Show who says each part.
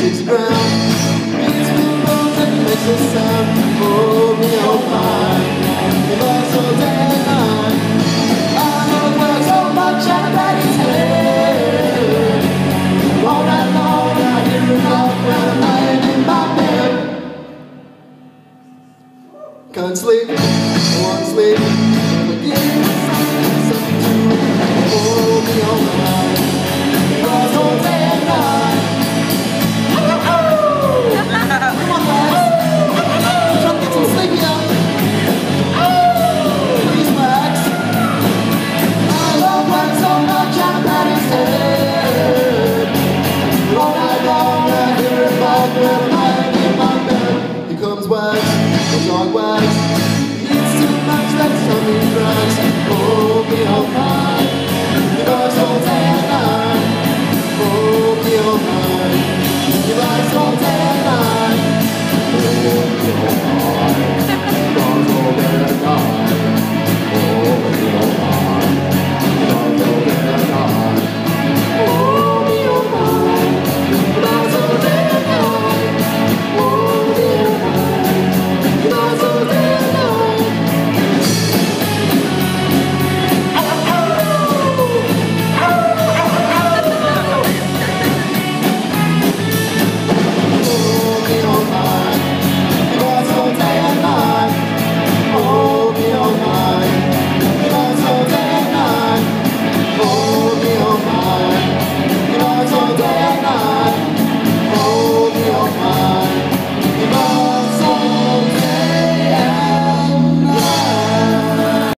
Speaker 1: kicks the ground, beats with the bones and makes a sound. Oh me, oh my, he works all day and night. I know he works so much out of his head. All night long I hear him laugh when I'm lying in my bed. Can't sleep, I won't sleep. Never give me something to hold me all night. He works all day and night. Come on guys, try to get some sleep here. Please Max. I love work so much I'm at his head. All night long I hear him laugh when I'm lying in my bed. Here comes Wax, the dog Wax. He eats too much, that's how he cries. Oh me, oh my.